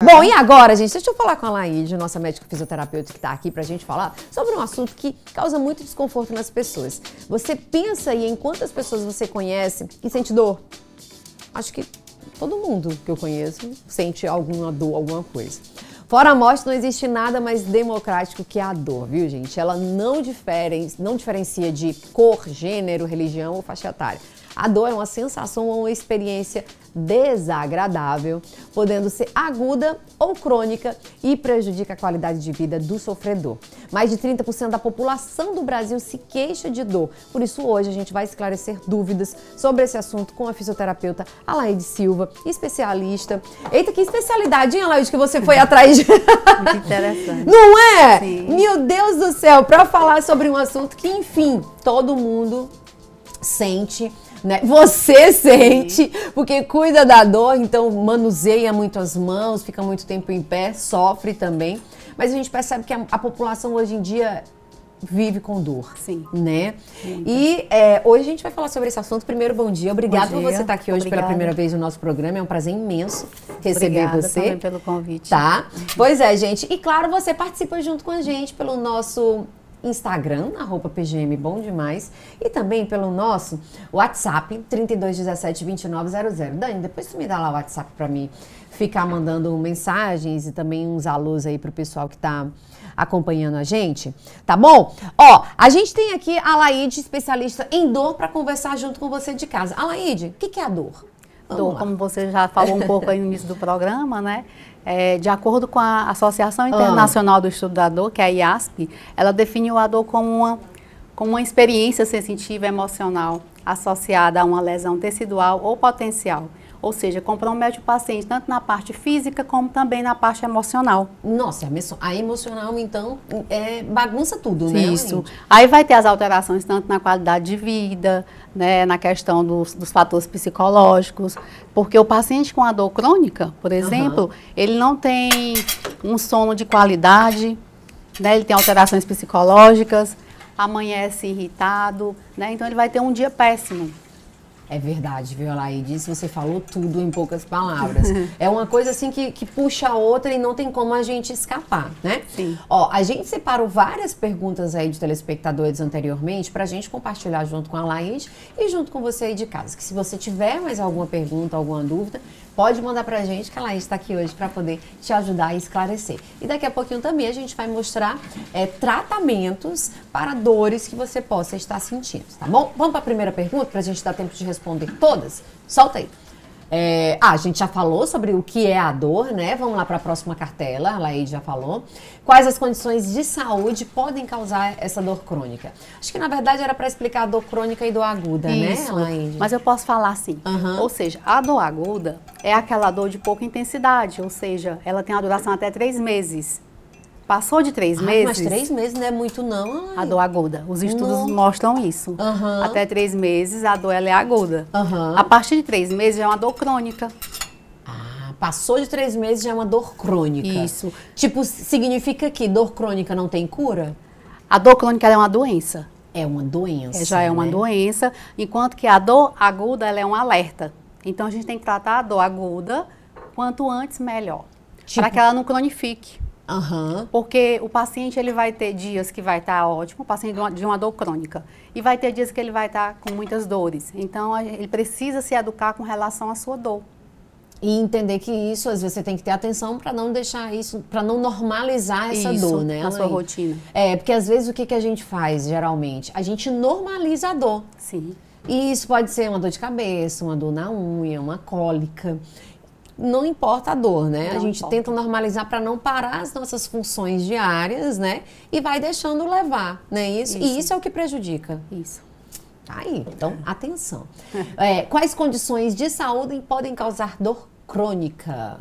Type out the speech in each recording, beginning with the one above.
Bom, e agora, gente, deixa eu falar com a Laíde, nossa médica fisioterapeuta que está aqui pra gente falar sobre um assunto que causa muito desconforto nas pessoas. Você pensa aí em quantas pessoas você conhece que sente dor? Acho que todo mundo que eu conheço sente alguma dor, alguma coisa. Fora a morte, não existe nada mais democrático que a dor, viu, gente? Ela não diferencia de cor, gênero, religião ou faixa etária. A dor é uma sensação ou uma experiência desagradável, podendo ser aguda ou crônica e prejudica a qualidade de vida do sofredor. Mais de 30% da população do Brasil se queixa de dor. Por isso, hoje a gente vai esclarecer dúvidas sobre esse assunto com a fisioterapeuta Alaide Silva, especialista. Eita, que especialidade, hein, Alaide, que você foi atrás de... Muito interessante. Não é? Sim. Meu Deus do céu, para falar sobre um assunto que, enfim, todo mundo sente, né? Você sente, porque cuida da dor, então manuseia muito as mãos, fica muito tempo em pé, sofre também. Mas a gente percebe que a população hoje em dia vive com dor, Sim. né? Muita. E hoje a gente vai falar sobre esse assunto. Primeiro, bom dia. Obrigada por você estar aqui hoje pela primeira vez no nosso programa. É um prazer imenso receber Obrigada você. também pelo convite. Tá? Pois é, gente. E claro, você participa junto com a gente pelo nosso Instagram, @PGM Bom Demais, e também pelo nosso WhatsApp, 3217-2900. Dani, depois tu me dá lá o WhatsApp pra mim ficar mandando mensagens e também uns alôs aí pro pessoal que tá acompanhando a gente, tá bom? Ó, a gente tem aqui a Alaide, especialista em dor, pra conversar junto com você de casa. Alaide, o que é a dor? Dor, como você já falou um pouco aí no início do programa, né? De acordo com a Associação Internacional do Estudo da Dor, que é a IASP, ela definiu a dor como uma experiência sensitiva emocional associada a uma lesão tecidual ou potencial. Ou seja, compromete o paciente tanto na parte física como também na parte emocional. Nossa, a emocional, então, bagunça tudo, né? Isso. Aí vai ter as alterações tanto na qualidade de vida, né, na questão dos fatores psicológicos, porque o paciente com a dor crônica, por exemplo, ele não tem um sono de qualidade, né, ele tem alterações psicológicas, amanhece irritado, né, então ele vai ter um dia péssimo. É verdade, viu, Alaide? Você falou tudo em poucas palavras. É uma coisa assim que puxa a outra e não tem como a gente escapar, né? Sim. Ó, a gente separou várias perguntas aí de telespectadores anteriormente pra gente compartilhar junto com a Alaide e junto com você aí de casa. Que se você tiver mais alguma pergunta, alguma dúvida, pode mandar pra gente, que a Laís está aqui hoje para poder te ajudar a esclarecer. E daqui a pouquinho também a gente vai mostrar tratamentos para dores que você possa estar sentindo, tá bom? Vamos para a primeira pergunta, para a gente dar tempo de responder todas? Solta aí. A gente já falou sobre o que é a dor, né? Vamos lá para a próxima cartela, a Laís já falou. Quais as condições de saúde podem causar essa dor crônica? Acho que, na verdade, era para explicar a dor crônica e dor aguda, isso, né, Laís? Mas eu posso falar assim, ou seja, a dor aguda é aquela dor de pouca intensidade, ou seja, ela tem uma duração até 3 meses. Passou de 3 meses... Mas 3 meses não é muito, não. A dor aguda. Os estudos mostram isso. Até 3 meses, a dor ela é aguda. A partir de 3 meses, já é uma dor crônica. Passou de 3 meses, já é uma dor crônica. Isso. Tipo, significa que dor crônica não tem cura? A dor crônica ela é uma doença. É uma doença, já é uma doença, enquanto que a dor aguda ela é um alerta. Então, a gente tem que tratar a dor aguda quanto antes, melhor. Para que ela não cronifique. Porque o paciente ele vai ter dias que vai estar ótimo, o paciente de uma dor crônica, e vai ter dias que ele vai estar com muitas dores. Então, ele precisa se educar com relação à sua dor. E entender que isso, às vezes, você tem que ter atenção para não deixar isso, para não normalizar essa dor, né? Na sua rotina. Porque às vezes o que a gente faz, geralmente? A gente normaliza a dor. Sim. E isso pode ser uma dor de cabeça, uma dor na unha, uma cólica. Não importa a dor, né? A gente tenta normalizar para não parar as nossas funções diárias, né? E vai deixando levar, né? Isso. E isso é o que prejudica. Isso. Aí, então, atenção. Quais condições de saúde podem causar dor crônica?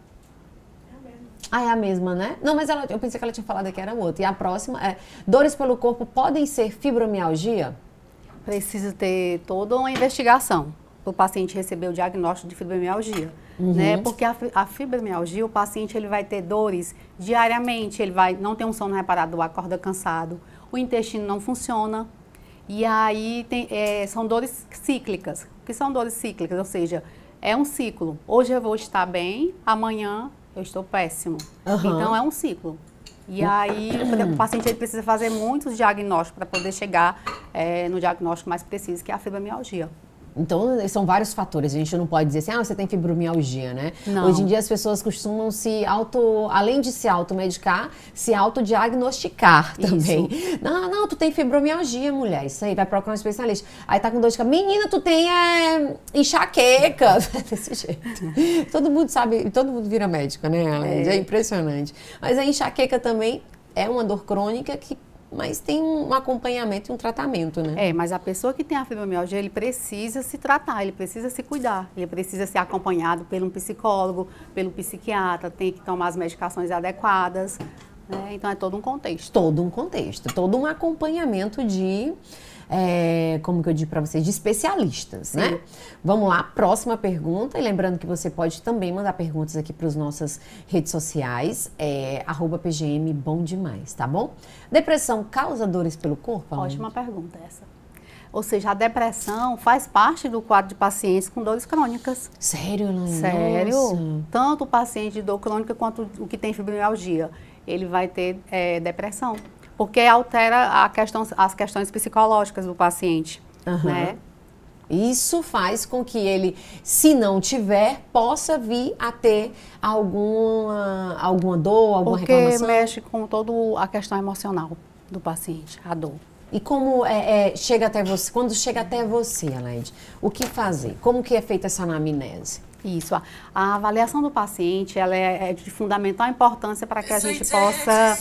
É a mesma, né? Não, mas eu pensei que ela tinha falado que era outra. E a próxima é, dores pelo corpo podem ser fibromialgia? Precisa ter toda uma investigação para o paciente receber o diagnóstico de fibromialgia. Né? Porque a fibromialgia, o paciente ele vai ter dores diariamente, ele vai não ter um sono reparado, acorda cansado, o intestino não funciona. E aí são dores cíclicas. O que são dores cíclicas? Ou seja, é um ciclo. Hoje eu vou estar bem, amanhã eu estou péssimo. Uhum. Então, é um ciclo. E aí, o paciente ele precisa fazer muitos diagnósticos para poder chegar no diagnóstico mais preciso, que é a fibromialgia. Então, são vários fatores. A gente não pode dizer assim, você tem fibromialgia, né? Não. Hoje em dia, as pessoas costumam além de se automedicar, se autodiagnosticar também. Não, tu tem fibromialgia, mulher. Isso aí, vai procurar um especialista. Aí tá com dor de cabeça. Menina, tu tem enxaqueca. Desse jeito. Todo mundo sabe, todo mundo vira médico, né, Alaide? É impressionante. Mas a enxaqueca também é uma dor crônica mas tem um acompanhamento e um tratamento, né? Mas a pessoa que tem a fibromialgia, ele precisa se tratar, ele precisa se cuidar, ele precisa ser acompanhado por um psicólogo, pelo psiquiatra, tem que tomar as medicações adequadas, né? Então é todo um contexto. Todo um contexto, todo um acompanhamento de... como que eu digo para vocês, de especialistas, Sim. né? Vamos lá, próxima pergunta. E lembrando que você pode também mandar perguntas aqui para as nossas redes sociais, @PGM Bom Demais, tá bom? Depressão causa dores pelo corpo? Ótima pergunta essa. Ou seja, a depressão faz parte do quadro de pacientes com dores crônicas. Sério, Elaine? Sério. Nossa. Tanto o paciente de dor crônica quanto o que tem fibromialgia, ele vai ter depressão. Porque altera as questões psicológicas do paciente, né? Isso faz com que ele, se não tiver, possa vir a ter alguma dor, alguma reclamação? Porque mexe com toda a questão emocional do paciente, a dor. E como chega até você, quando chega até você, Alaide, o que fazer? Como que é feita essa anamnese? Isso, a avaliação do paciente, ela é de fundamental importância para que a gente possa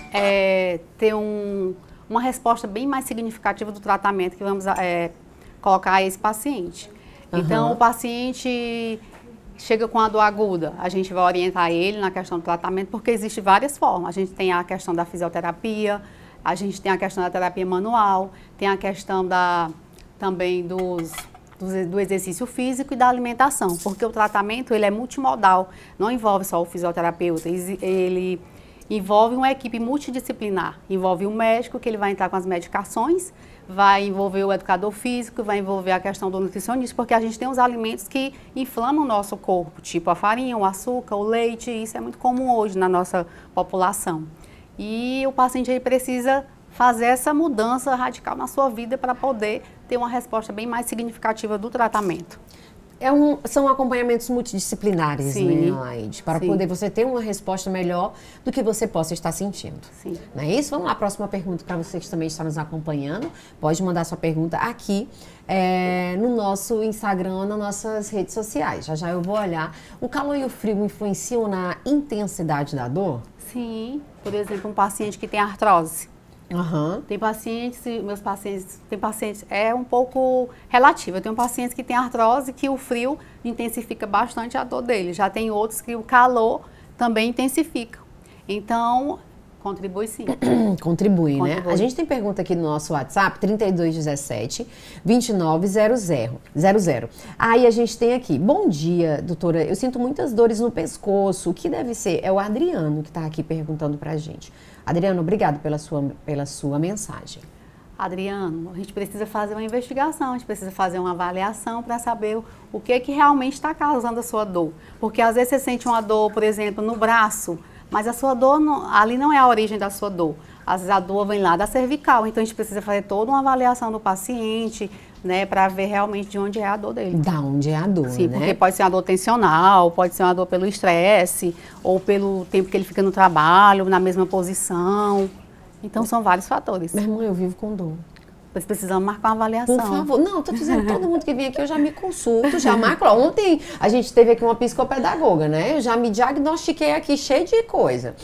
ter uma resposta bem mais significativa do tratamento que vamos colocar a esse paciente. Então, o paciente chega com a dor aguda, a gente vai orientar ele na questão do tratamento, porque existem várias formas. A gente tem a questão da fisioterapia, a gente tem a questão da terapia manual, tem a questão também do exercício físico e da alimentação, porque o tratamento ele é multimodal, não envolve só o fisioterapeuta, ele envolve uma equipe multidisciplinar, envolve o médico, que ele vai entrar com as medicações, vai envolver o educador físico, vai envolver a questão do nutricionista, porque a gente tem os alimentos que inflamam o nosso corpo, tipo a farinha, o açúcar, o leite, isso é muito comum hoje na nossa população. E o paciente ele precisa fazer essa mudança radical na sua vida para poder ter uma resposta bem mais significativa do tratamento. São acompanhamentos multidisciplinares, Sim, né, Alaide? Para sim. poder você ter uma resposta melhor do que você possa estar sentindo. Sim. Não é isso? Vamos lá, próxima pergunta para você que também está nos acompanhando. Pode mandar sua pergunta aqui no nosso Instagram, nas nossas redes sociais. Já eu vou olhar. O calor e o frio influenciam na intensidade da dor? Sim. Por exemplo, um paciente que tem artrose. Tem pacientes, é um pouco relativo. Eu tenho pacientes que têm artrose que o frio intensifica bastante a dor dele. Já tem outros que o calor também intensifica. Então, contribui sim. Contribui, né? A gente tem pergunta aqui no nosso WhatsApp, 3217-2900. Aí a gente tem aqui, bom dia, doutora, eu sinto muitas dores no pescoço, o que deve ser? É o Adriano que está aqui perguntando pra gente. Adriano, obrigado pela sua mensagem. Adriano, a gente precisa fazer uma investigação, a gente precisa fazer uma avaliação para saber o que realmente está causando a sua dor. Porque às vezes você sente uma dor, por exemplo, no braço, mas a sua dor, ali não é a origem da sua dor. Às vezes a dor vem lá da cervical, então a gente precisa fazer toda uma avaliação do paciente, né, para ver realmente de onde é a dor dele. Da onde é a dor, Sim, né? porque pode ser uma dor tensional, pode ser uma dor pelo estresse, ou pelo tempo que ele fica no trabalho, na mesma posição. Então, são vários fatores. Minha irmã, eu vivo com dor. Nós precisamos marcar uma avaliação. Por favor. Não, tô dizendo, todo mundo que vem aqui eu já me consulto, já marco. Ontem a gente teve aqui uma psicopedagoga, né? Eu já me diagnostiquei aqui, cheio de coisa.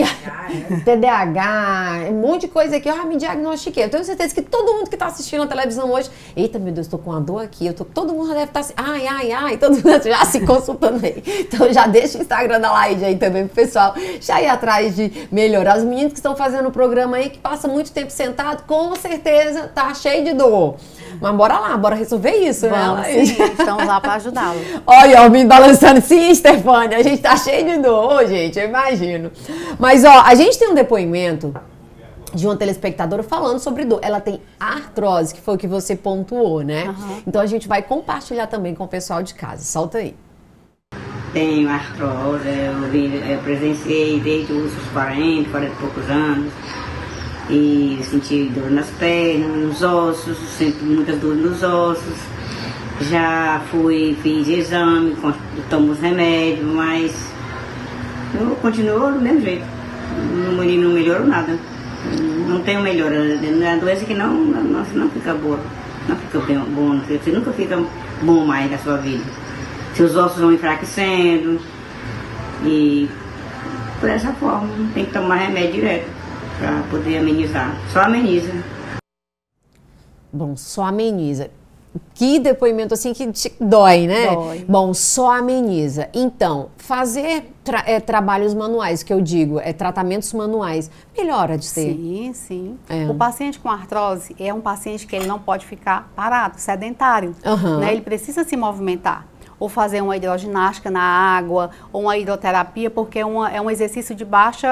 TDAH, um monte de coisa aqui, eu já me diagnostiquei. Eu tenho certeza que todo mundo que tá assistindo a televisão hoje, eita, meu Deus, tô com uma dor aqui, todo mundo já deve estar assim, ai, todo mundo já se consultando aí. Então já deixa o Instagram da Laide aí também pro pessoal já ir atrás de melhorar. Os meninos que estão fazendo o programa aí, que passam muito tempo sentado, com certeza tá cheio de dor. Mas bora lá, bora resolver isso, Vamos, né? sim, estamos lá para ajudá-lo. Olha, ó, me balançando. Sim, Stefânia, a gente tá cheio de dor, ô, gente, eu imagino. Mas, ó, a gente tem um depoimento de uma telespectadora falando sobre dor. Ela tem artrose, que foi o que você pontuou, né? Então a gente vai compartilhar também com o pessoal de casa. Solta aí. tenho artrose, eu presenciei desde os 40 e poucos anos. E senti dor nas pernas, nos ossos, sempre muitas dores nos ossos. Já fiz exame, tomo os remédios, mas eu continuo do mesmo jeito. Não melhorou nada. Não tenho melhora. É uma doença que não fica boa. Não fica bom. Você nunca fica bom mais na sua vida. Seus ossos vão enfraquecendo. E por essa forma, tem que tomar remédio direto para poder amenizar. Só ameniza. Bom, só ameniza. Que depoimento assim que te dói, né? Dói. Bom, só ameniza. Então, fazer trabalhos manuais, que eu digo, tratamentos manuais, melhora de ser. Sim, sim. O paciente com artrose é um paciente que ele não pode ficar parado, sedentário. Né? Ele precisa se movimentar. Ou fazer uma hidroginástica na água, ou uma hidroterapia, porque é um exercício de baixo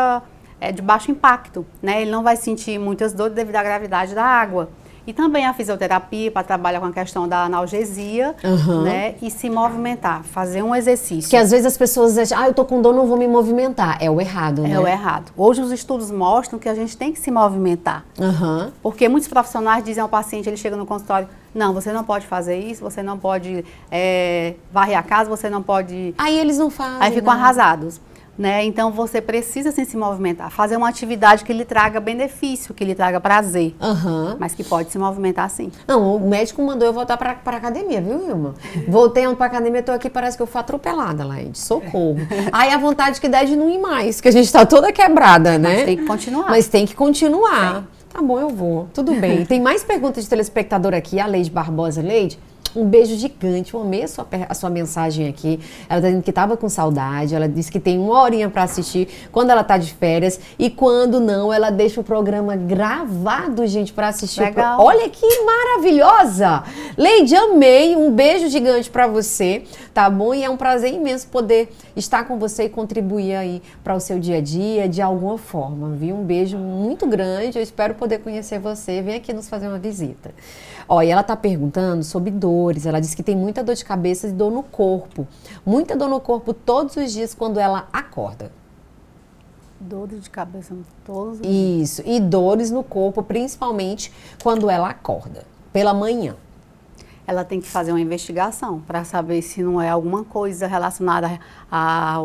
impacto. Né? Ele não vai sentir muitas dores devido à gravidade da água. E também a fisioterapia para trabalhar com a questão da analgesia, né? E se movimentar, fazer um exercício. Que às vezes as pessoas acham, eu tô com dor, não vou me movimentar. É o errado, né? É o errado. Hoje os estudos mostram que a gente tem que se movimentar. Porque muitos profissionais dizem ao paciente, ele chega no consultório, não, você não pode fazer isso, você não pode varrer a casa, você não pode... Aí eles não fazem. Aí ficam arrasados. Né? Então você precisa sim, se movimentar, fazer uma atividade que lhe traga benefício, que lhe traga prazer, mas que pode se movimentar sim. Não, o médico mandou eu voltar para academia, viu, Vilma? Voltei para academia, tô aqui, parece que eu fui atropelada, Laide, socorro. Aí a vontade que dá de não ir mais, que a gente tá toda quebrada, né? Mas tem que continuar. Mas tem que continuar. Tá bom, eu vou, tudo bem. Tem mais perguntas de telespectador aqui, a Leide Barbosa. Leide, um beijo gigante, eu amei a sua mensagem aqui. Ela tá dizendo que estava com saudade, ela disse que tem 1 horinha para assistir quando ela tá de férias e quando não, ela deixa o programa gravado, gente, para assistir. Legal. Olha que maravilhosa! Leide, amei, um beijo gigante para você, tá bom? E é um prazer imenso poder estar com você e contribuir aí para o seu dia a dia de alguma forma, viu? Um beijo muito grande, eu espero poder conhecer você, vem aqui nos fazer uma visita. Ó, e ela tá perguntando sobre dores, ela disse que tem muita dor de cabeça e dor no corpo. Muita dor no corpo todos os dias quando ela acorda. Dores de cabeça todos os dias? Isso, e dores no corpo, principalmente quando ela acorda, pela manhã. Ela tem que fazer uma investigação para saber se não é alguma coisa relacionada à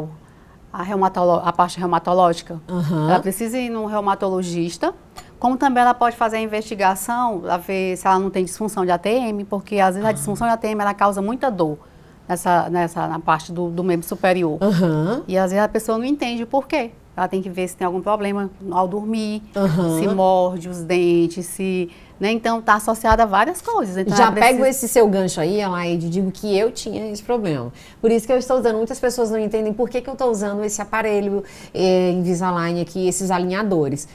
parte reumatológica. Ela precisa ir num reumatologista. Como também ela pode fazer a investigação para ver se ela não tem disfunção de ATM, porque às vezes a disfunção de ATM ela causa muita dor na parte do membro superior. E às vezes a pessoa não entende o porquê. Ela tem que ver se tem algum problema ao dormir, se morde os dentes, né? Então está associada a várias coisas. Então, já pego esse seu gancho aí, Laide, digo que eu tinha esse problema. Por isso que eu estou usando, muitas pessoas não entendem por que eu estou usando esse aparelho Invisalign aqui, esses alinhadores.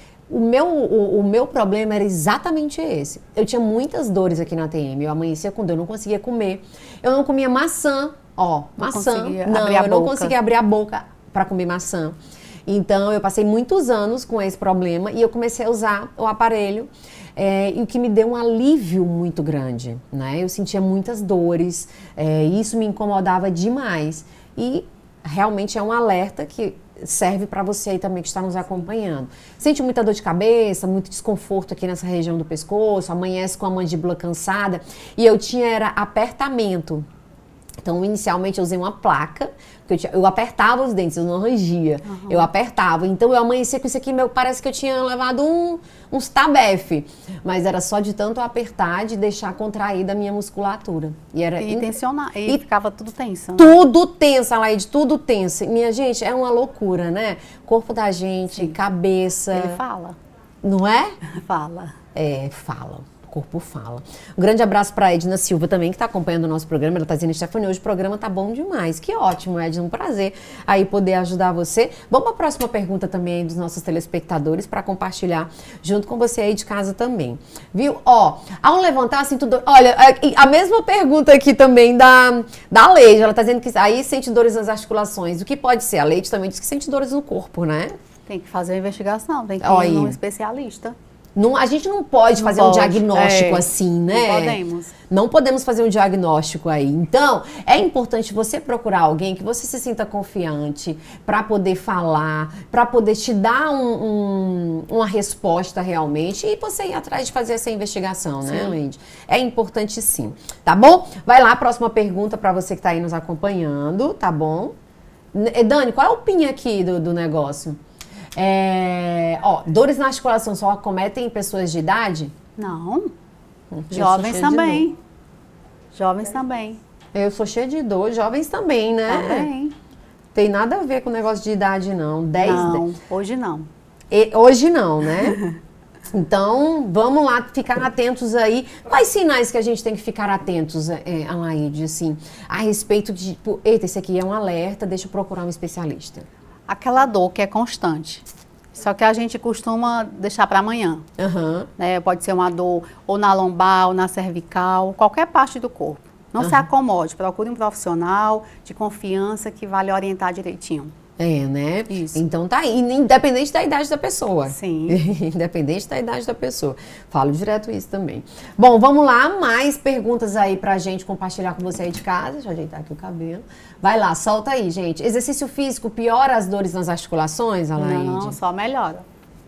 O meu problema era exatamente esse. Eu tinha muitas dores aqui na ATM. Eu amanhecia com dor, eu não conseguia comer. Eu não comia maçã, maçã. Não, eu não conseguia abrir a boca para comer maçã. Então, eu passei muitos anos com esse problema e eu comecei a usar o aparelho. E o que me deu um alívio muito grande, né? Eu sentia muitas dores, e isso me incomodava demais. E realmente é um alerta que serve para você aí também que está nos acompanhando. Sente muita dor de cabeça, muito desconforto aqui nessa região do pescoço, amanhece com a mandíbula cansada. E eu tinha apertamento. Então, inicialmente, eu usei uma placa, porque eu apertava os dentes, eu não rangia. Eu apertava. Então, eu amanhecia com isso aqui, parece que eu tinha levado uns tabef. Mas era só de tanto apertar, de deixar contraída a minha musculatura. E tensionar. E ficava tudo tenso. Né? Tudo tenso, Laide, tudo tenso. Minha gente, é uma loucura, né? Corpo da gente, cabeça. Ele fala. Não é? Fala. Fala. Corpo fala. Um grande abraço para a Edna Silva também, que está acompanhando o nosso programa. Ela está dizendo, Stephanie, hoje o programa tá bom demais. Que ótimo, Edna, um prazer aí poder ajudar você. Vamos para a próxima pergunta também aí dos nossos telespectadores para compartilhar junto com você aí de casa também. Viu? Ao levantar assim tudo... Olha, a mesma pergunta aqui também da Leide. Ela está dizendo que aí sente dores nas articulações. O que pode ser? A Leide também diz que sente dores no corpo, né? Tem que fazer a investigação, tem que ir num especialista. A gente não pode fazer um diagnóstico assim, né? Não podemos. Não podemos fazer um diagnóstico aí. Então, é importante você procurar alguém que você se sinta confiante para poder falar, para poder te dar uma resposta realmente e você ir atrás de fazer essa investigação, né, Leide? É importante sim, tá bom? Vai lá, próxima pergunta para você que está aí nos acompanhando, tá bom? Dani, qual é o PIN aqui do negócio? Dores na articulação só acometem pessoas de idade? Não. Jovens também. Jovens também. Eu sou cheia de dor, jovens também, né? Também. Tem nada a ver com o negócio de idade, não. Não, hoje não. Hoje não, né? Então, vamos lá ficar atentos aí. Quais sinais que a gente tem que ficar atentos, Alaide, assim, a respeito de, tipo, eita, esse aqui é um alerta, deixa eu procurar um especialista. Aquela dor que é constante, só que a gente costuma deixar para amanhã. Né? Pode ser uma dor ou na lombar, ou na cervical, qualquer parte do corpo. Não se acomode, procure um profissional de confiança que vai lhe orientar direitinho. Né? Isso. Então tá aí, independente da idade da pessoa. Sim. Independente da idade da pessoa. Falo direto isso também. Bom, vamos lá, mais perguntas aí pra gente compartilhar com você aí de casa. Deixa eu ajeitar aqui o cabelo. Vai lá, solta aí, gente. Exercício físico piora as dores nas articulações, Alaide? Não, só melhora.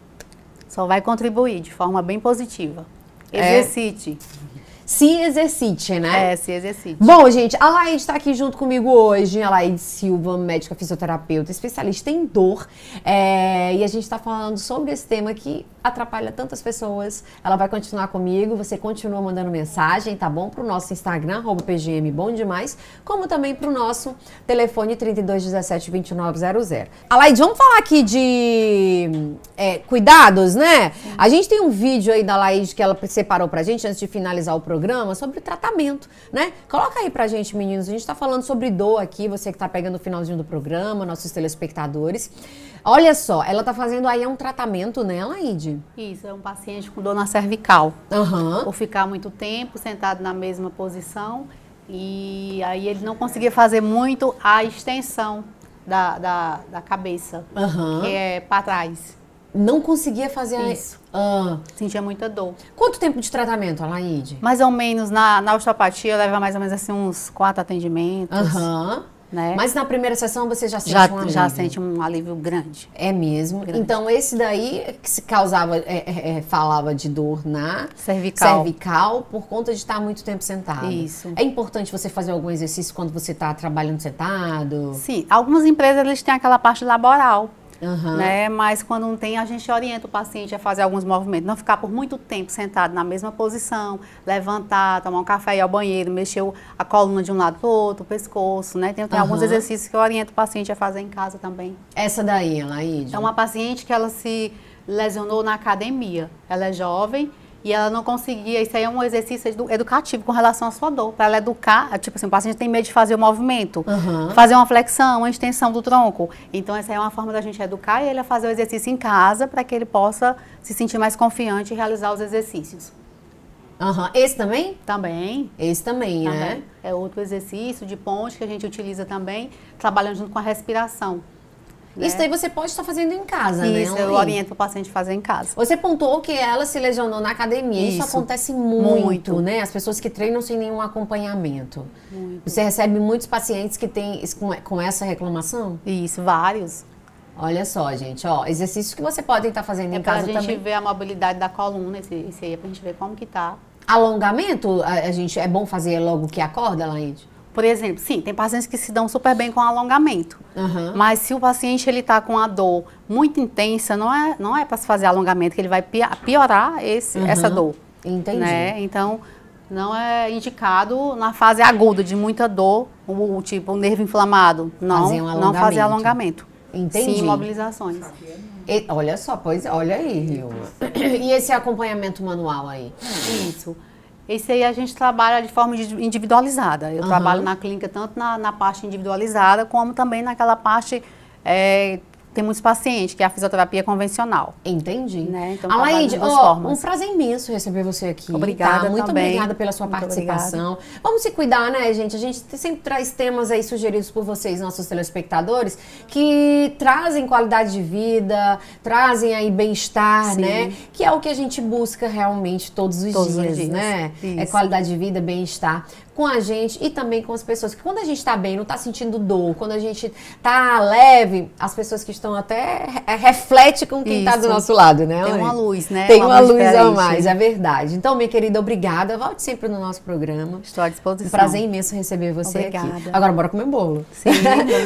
Só vai contribuir de forma bem positiva. Exercite. Se exercite, né? Se exercite. Bom, gente, a Laide está aqui junto comigo hoje, a Laide Silva, médica fisioterapeuta, especialista em dor, e a gente está falando sobre esse tema que atrapalha tantas pessoas. Ela vai continuar comigo, você continua mandando mensagem, tá bom? Para o nosso Instagram, @PGM Bom Demais, como também para o nosso telefone 3217-2900. A Laide, vamos falar aqui de cuidados, né? A gente tem um vídeo aí da Laide que ela separou pra gente antes de finalizar o programa sobre tratamento, né? Coloca aí pra gente, meninos. A gente tá falando sobre dor aqui, você que tá pegando o finalzinho do programa, nossos telespectadores. Olha só, ela tá fazendo aí um tratamento, né, Laide? Isso, é um paciente com dor na cervical. Por ficar muito tempo sentado na mesma posição e aí ele não conseguia fazer muito a extensão da cabeça, que é para trás. Não conseguia fazer isso. Sentia muita dor. Quanto tempo de tratamento, Alaide? Mais ou menos, na osteopatia leva mais ou menos assim uns 4 atendimentos. Né? Mas na primeira sessão você já sente um alívio? Já sente um alívio grande. É mesmo? Grande. Então esse daí que se causava, falava de dor na cervical por conta de estar muito tempo sentado. Isso. É importante você fazer algum exercício quando você está trabalhando sentado? Sim, algumas empresas eles têm aquela parte laboral. Né? Mas quando não tem, a gente orienta o paciente a fazer alguns movimentos. Não ficar por muito tempo sentado na mesma posição, levantar, tomar um café, ir ao banheiro, mexer a coluna de um lado para o outro, o pescoço, né? Tem alguns exercícios que eu oriento o paciente a fazer em casa também. Essa daí, Alaide? É uma paciente que ela se lesionou na academia. Ela é jovem e ela não conseguia, isso aí é um exercício educativo com relação à sua dor, para ela educar, tipo assim, o paciente tem medo de fazer o movimento, fazer uma flexão, uma extensão do tronco, então essa é uma forma da gente educar ele a fazer o exercício em casa, para que ele possa se sentir mais confiante e realizar os exercícios. Esse também? Também. Esse também, né? É outro exercício de ponte que a gente utiliza também, trabalhando junto com a respiração. Isso daí você pode estar fazendo em casa, né? Isso, eu oriento o paciente a fazer em casa. Você pontuou que ela se lesionou na academia. Isso acontece muito, né? As pessoas que treinam sem nenhum acompanhamento. Você recebe muitos pacientes que têm com essa reclamação? Isso, vários. Olha só, gente, exercícios que você pode estar fazendo em casa também. Pra gente ver a mobilidade da coluna, esse aí é pra gente ver como que tá. Alongamento, é bom fazer logo que acorda, Laide? Por exemplo, sim, tem pacientes que se dão super bem com alongamento. Mas se o paciente ele tá com a dor muito intensa, não é para se fazer alongamento, que ele vai piorar essa dor. Entendi. Né? Então, não é indicado na fase aguda de muita dor, tipo o nervo inflamado. Não fazer alongamento. Entendi. Sim, imobilizações. Olha só, olha aí, Rilma. E esse acompanhamento manual aí? Isso. Esse aí a gente trabalha de forma individualizada. Eu trabalho na clínica tanto na parte individualizada, como também naquela parte tem muitos pacientes, que é a fisioterapia convencional. Entendi. Né? Então, Alaide, um prazer imenso receber você aqui. Obrigada, tá? Muito também. obrigada pela sua participação. Vamos se cuidar, né, gente? A gente sempre traz temas aí sugeridos por vocês, nossos telespectadores, que trazem qualidade de vida, trazem aí bem-estar, né? Que é o que a gente busca realmente todos os dias, né? Isso. É qualidade de vida, bem-estar com a gente e também com as pessoas. Que quando a gente tá bem, não tá sentindo dor, quando a gente tá leve, as pessoas que estão até reflete com quem tá do nosso lado, né? Tem uma luz, né? Tem uma luz a mais, é verdade. Então, minha querida, obrigada. Volte sempre no nosso programa. Estou à disposição. Um prazer imenso receber você aqui. Obrigada. Agora, bora comer bolo. Sim.